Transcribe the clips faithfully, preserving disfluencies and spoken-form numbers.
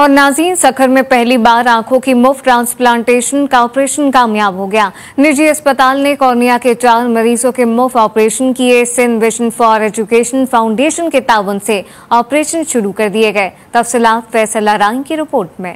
और नाज़रीन, सखर में पहली बार आंखों की मुफ्त ट्रांसप्लांटेशन का ऑपरेशन कामयाब हो गया। निजी अस्पताल ने कॉर्निया के चार मरीजों के मुफ्त ऑपरेशन किए। Sindh vision for education foundation के ताउन से ऑपरेशन शुरू कर दिए गए। तफसीलात फैसल आराइन की रिपोर्ट में।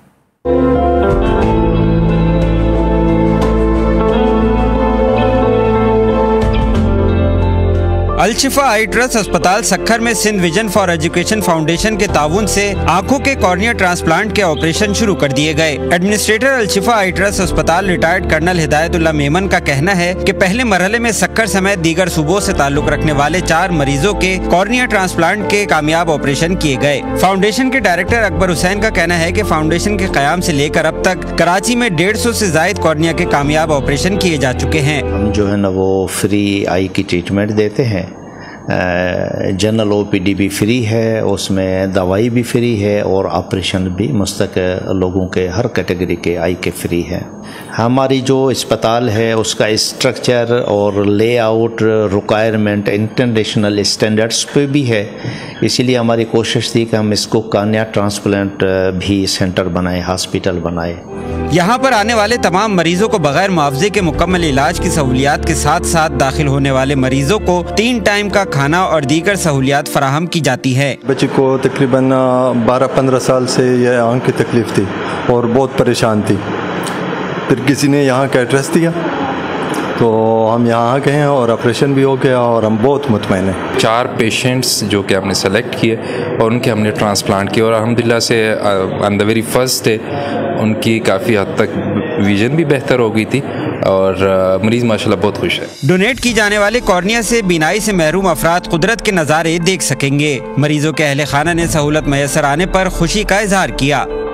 अलशिफा आई ट्रस्ट अस्पताल सखर में Sindh vision for education foundation के ताउन से आंखों के कॉर्निया ट्रांसप्लांट के ऑपरेशन शुरू कर दिए गए। एडमिनिस्ट्रेटर अलशिफा आई ट्रस्ट अस्पताल रिटायर्ड कर्नल हिदायतुल्लाह मेमन का कहना है कि पहले मरहले में सखर समेत दीगर सूबों से ताल्लुक रखने वाले चार मरीजों के कॉर्निया ट्रांसप्लांट के कामयाब ऑपरेशन किए गए। फाउंडेशन के डायरेक्टर अकबर हुसैन का कहना है कि फाउंडेशन के कयाम से लेकर अब तक कराची में डेढ़ सौ से ज्यादा कॉर्निया के कामयाब ऑपरेशन किए जा चुके हैं। हम जो है ना वो फ्री आई की ट्रीटमेंट देते हैं। जनरल ओपीडी भी फ्री है, उसमें दवाई भी फ्री है और ऑपरेशन भी मुस्तक लोगों के हर कैटेगरी के आई के फ्री है। हमारी जो अस्पताल है उसका स्ट्रक्चर और लेआउट रिक्वायरमेंट इंटरनेशनल स्टैंडर्ड्स पे भी है, इसीलिए हमारी कोशिश थी कि हम इसको कॉर्निया ट्रांसप्लांट भी सेंटर बनाए, हॉस्पिटल बनाए। यहाँ पर आने वाले तमाम मरीजों को बगैर मुआवजे के मुकम्मल इलाज की सहूलियात के साथ साथ दाखिल होने वाले मरीजों को तीन टाइम का खाना और दीगर सहूलियात फराहम की जाती है। बच्चे को तकरीबन बारह पंद्रह साल से यह आंख की तकलीफ थी और बहुत परेशान थी। फिर किसी ने यहाँ का एड्रेस दिया तो हम यहाँ आ गए हैं और ऑपरेशन भी हो गया और हम बहुत मुतमईन हैं। चार पेशेंट्स जो कि हमने सेलेक्ट किए और उनके हमने ट्रांसप्लांट किए और अल्हम्दुलिल्लाह से on the very first day उनकी काफ़ी हद तक विजन भी बेहतर हो गई थी और मरीज माशाल्लाह बहुत खुश है। डोनेट की जाने वाले कॉर्निया से बीनाई से महरूम अफराद कुदरत के नज़ारे देख सकेंगे। मरीजों के अहले खाना ने सहूलत मैसर आने पर खुशी का इजहार किया।